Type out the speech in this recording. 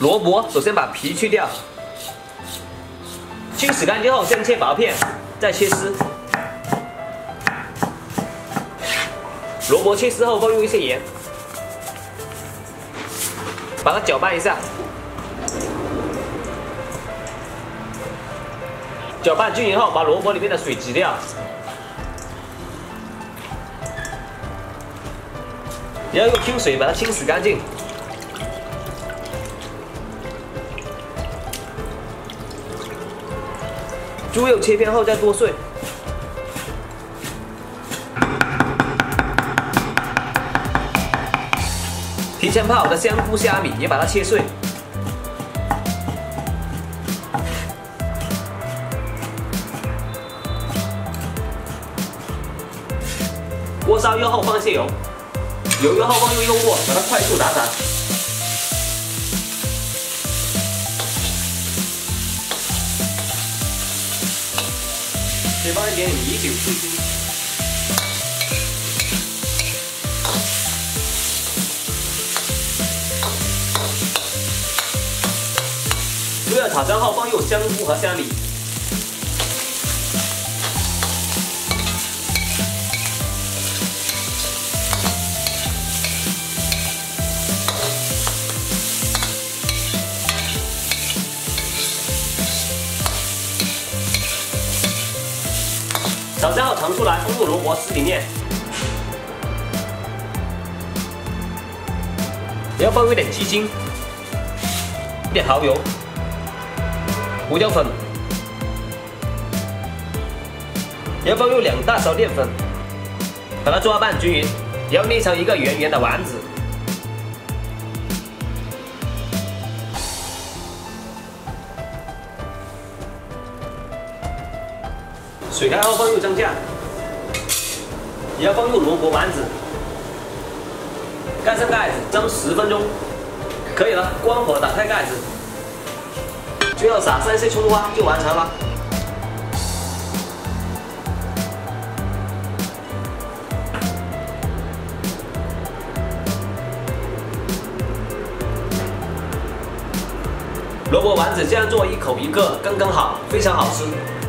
萝卜首先把皮去掉，清洗干净后先切薄片，再切丝。萝卜切丝后放入一些盐，把它搅拌一下。搅拌均匀后，把萝卜里面的水挤掉，然后用清水把它清洗干净。猪肉切片后再剁碎，提前泡好的香菇虾米也把它切碎。锅烧热后放些油，油热后放入肉末，把它快速打散。再放一点米酒去腥。猪肉炒香后放入香菇和虾米。炒香后盛出来，放入萝卜丝里面，然后放入一点鸡精、一点蚝油、胡椒粉，然后放入2大勺淀粉，把它抓拌均匀，然后捏成一个圆圆的丸子。水开后放入蒸酱，也要放入萝卜丸子，盖上盖子蒸10分钟，可以了。关火，打开盖子，最后撒上一些葱花就完成了。萝卜丸子这样做，一口一个，刚刚好，非常好吃。